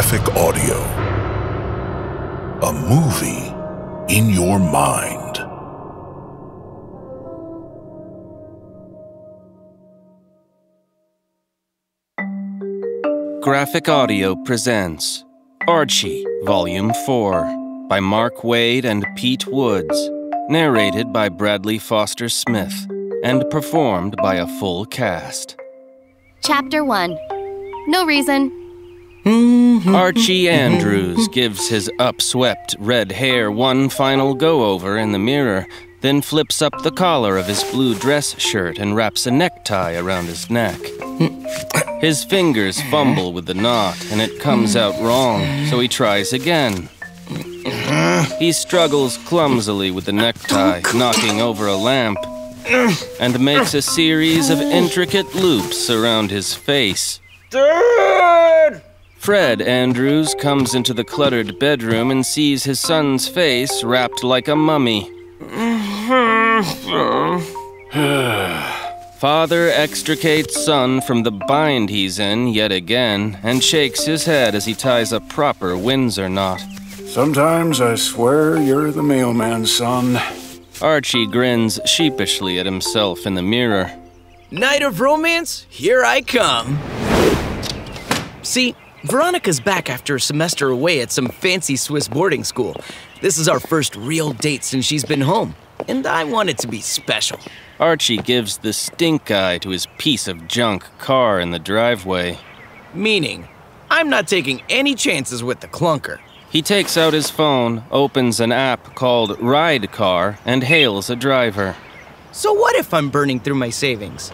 Graphic audio. A movie in your mind. Graphic Audio presents Archie, Volume 4, by Mark Waid and Pete Woods, narrated by Bradley Foster Smith, and performed by a full cast. Chapter 1. No reason. Archie Andrews gives his upswept red hair one final go-over in the mirror, then flips up the collar of his blue dress shirt and wraps a necktie around his neck. His fingers fumble with the knot, and it comes out wrong, so he tries again. He struggles clumsily with the necktie, knocking over a lamp, and makes a series of intricate loops around his face. Dad! Fred Andrews comes into the cluttered bedroom and sees his son's face wrapped like a mummy. Father extricates son from the bind he's in yet again and shakes his head as he ties a proper Windsor knot. Sometimes I swear you're the mailman's son. Archie grins sheepishly at himself in the mirror. Night of romance, here I come. See, Veronica's back after a semester away at some fancy Swiss boarding school. This is our first real date since she's been home, and I want it to be special. Archie gives the stink eye to his piece of junk car in the driveway. Meaning, I'm not taking any chances with the clunker. He takes out his phone, opens an app called Ride Car, and hails a driver. So what if I'm burning through my savings?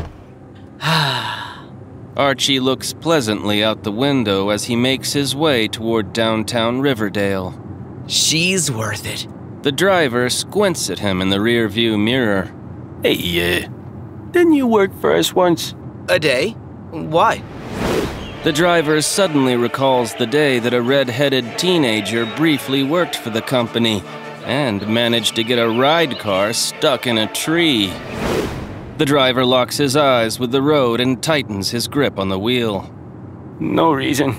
Archie looks pleasantly out the window as he makes his way toward downtown Riverdale. She's worth it. The driver squints at him in the rearview mirror. Hey, didn't you work for us once? A day? Why? The driver suddenly recalls the day that a red-headed teenager briefly worked for the company and managed to get a ride car stuck in a tree. The driver locks his eyes with the road and tightens his grip on the wheel. No reason.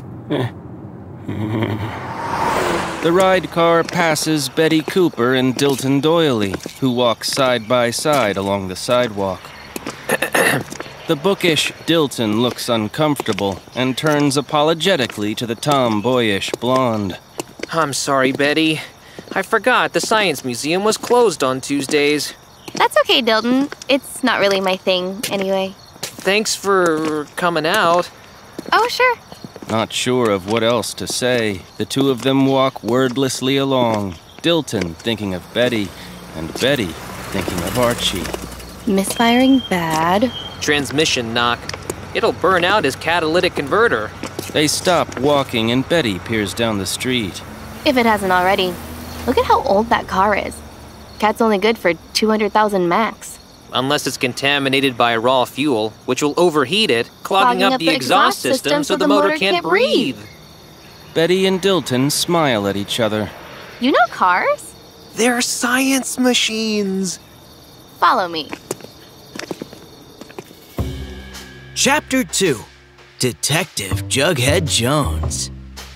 The ride car passes Betty Cooper and Dilton Doyley, who walk side by side along the sidewalk. The bookish Dilton looks uncomfortable and turns apologetically to the tomboyish blonde. I'm sorry, Betty. I forgot the Science Museum was closed on Tuesdays. That's okay, Dilton. It's not really my thing, anyway. Thanks for coming out. Oh, sure. Not sure of what else to say, the two of them walk wordlessly along, Dilton thinking of Betty, and Betty thinking of Archie. Misfiring bad. Transmission knock. It'll burn out his catalytic converter. They stop walking and Betty peers down the street. If it hasn't already. Look at how old that car is. Cat's only good for 200,000 max. Unless it's contaminated by raw fuel, which will overheat it, clogging up the exhaust system so the motor can't breathe. Betty and Dilton smile at each other. You know cars? They're science machines. Follow me. Chapter 2. Detective Jughead Jones.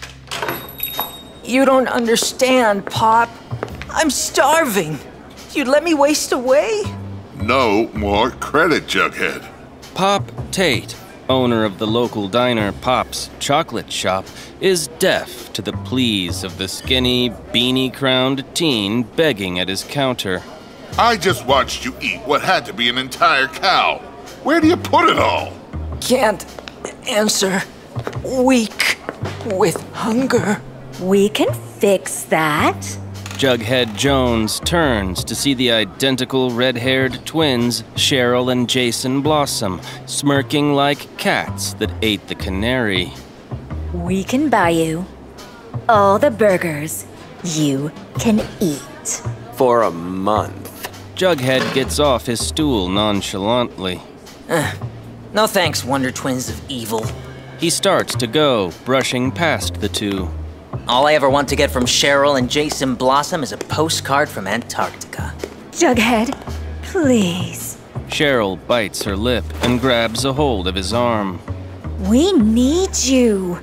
You don't understand, Pop. I'm starving. You'd let me waste away? No more credit, Jughead. Pop Tate, owner of the local diner Pop's Chocolate Shop, is deaf to the pleas of the skinny, beanie-crowned teen begging at his counter. I just watched you eat what had to be an entire cow. Where do you put it all? Can't answer. Weak with hunger. We can fix that. Jughead Jones turns to see the identical red-haired twins, Cheryl and Jason Blossom, smirking like cats that ate the canary. We can buy you all the burgers you can eat. For a month. Jughead gets off his stool nonchalantly. No thanks, Wonder Twins of Evil. He starts to go, brushing past the two. All I ever want to get from Cheryl and Jason Blossom is a postcard from Antarctica. Jughead, please. Cheryl bites her lip and grabs a hold of his arm. We need you.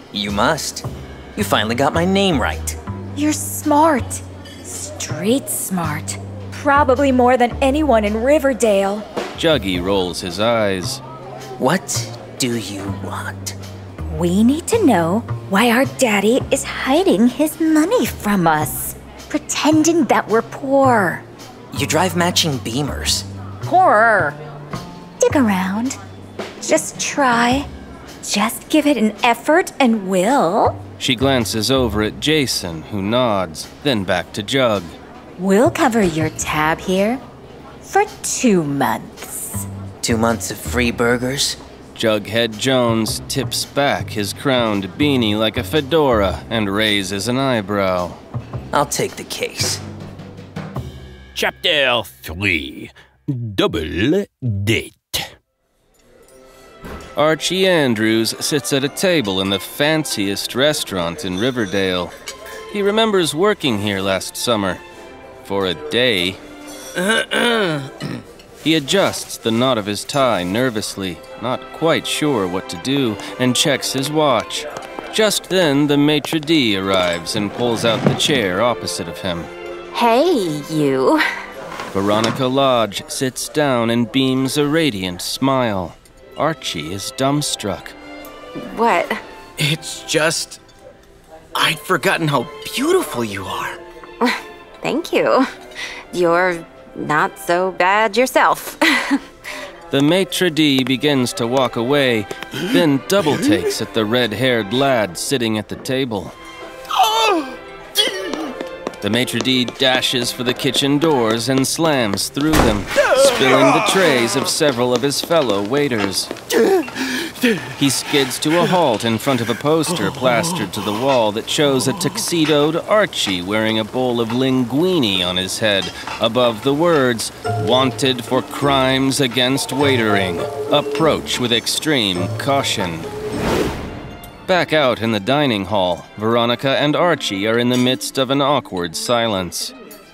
You must. You finally got my name right. You're smart. Street smart. Probably more than anyone in Riverdale. Juggy rolls his eyes. What do you want? We need to know why our daddy is hiding his money from us. Pretending that we're poor. You drive matching Beamers. Poorer. Dig around. Just try. Just give it an effort and we'll... She glances over at Jason, who nods, then back to Jug. We'll cover your tab here for 2 months. 2 months of free burgers? Jughead Jones tips back his crowned beanie like a fedora and raises an eyebrow. I'll take the case. Chapter 3. Double Date. Archie Andrews sits at a table in the fanciest restaurant in Riverdale. He remembers working here last summer. For a day. He adjusts the knot of his tie nervously, not quite sure what to do, and checks his watch. Just then, the maitre d' arrives and pulls out the chair opposite of him. Hey, you. Veronica Lodge sits down and beams a radiant smile. Archie is dumbstruck. What? It's just... I'd forgotten how beautiful you are. Thank you. You're not so bad yourself. The maitre d' begins to walk away, then double takes at the red-haired lad sitting at the table. The maitre d' dashes for the kitchen doors and slams through them, spilling the trays of several of his fellow waiters. He skids to a halt in front of a poster plastered to the wall that shows a tuxedoed Archie wearing a bowl of linguine on his head, above the words, "Wanted for crimes against waitering. Approach with extreme caution." Back out in the dining hall, Veronica and Archie are in the midst of an awkward silence.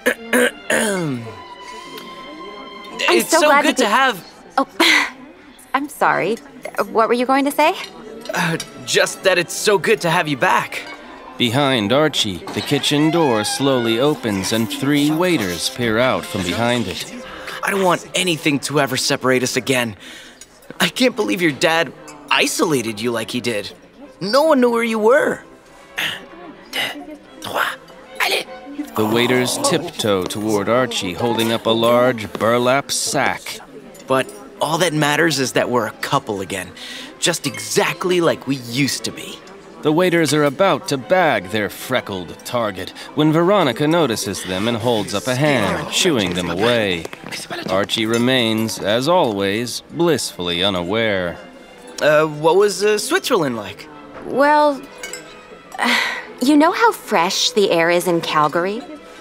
It's so good to have... Oh, I'm sorry. What were you going to say? Just that it's so good to have you back. Behind Archie, the kitchen door slowly opens and 3 waiters peer out from behind it. I don't want anything to ever separate us again. I can't believe your dad isolated you like he did. No one knew where you were. The waiters tiptoe toward Archie, holding up a large burlap sack. But all that matters is that we're a couple again, just exactly like we used to be. The waiters are about to bag their freckled target when Veronica notices them and holds up a hand, shooing them away. Archie remains, as always, blissfully unaware. What was Switzerland like? Well, you know how fresh the air is in Calgary?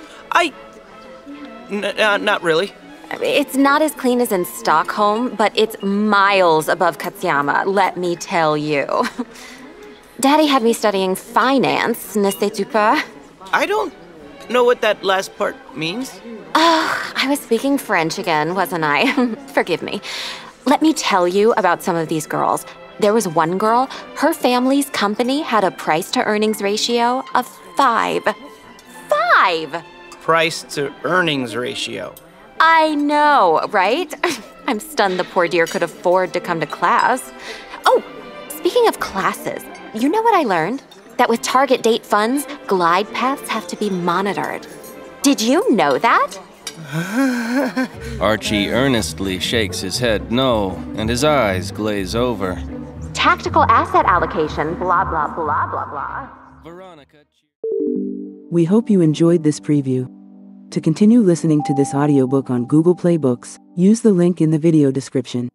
Not really. It's not as clean as in Stockholm, but it's miles above Katsuyama, let me tell you. Daddy had me studying finance, ne sais-tu pas? I don't know what that last part means. Oh, I was speaking French again, wasn't I? Forgive me. Let me tell you about some of these girls. There was one girl, her family's company had a price-to-earnings ratio of 5. 5! Price-to-earnings ratio. I know, right? I'm stunned the poor dear could afford to come to class. Oh, speaking of classes, you know what I learned? That with target date funds, glide paths have to be monitored. Did you know that? Archie earnestly shakes his head no, and his eyes glaze over. Tactical asset allocation, blah, blah, blah, blah, blah. Veronica. We hope you enjoyed this preview. To continue listening to this audiobook on Google Play Books, use the link in the video description.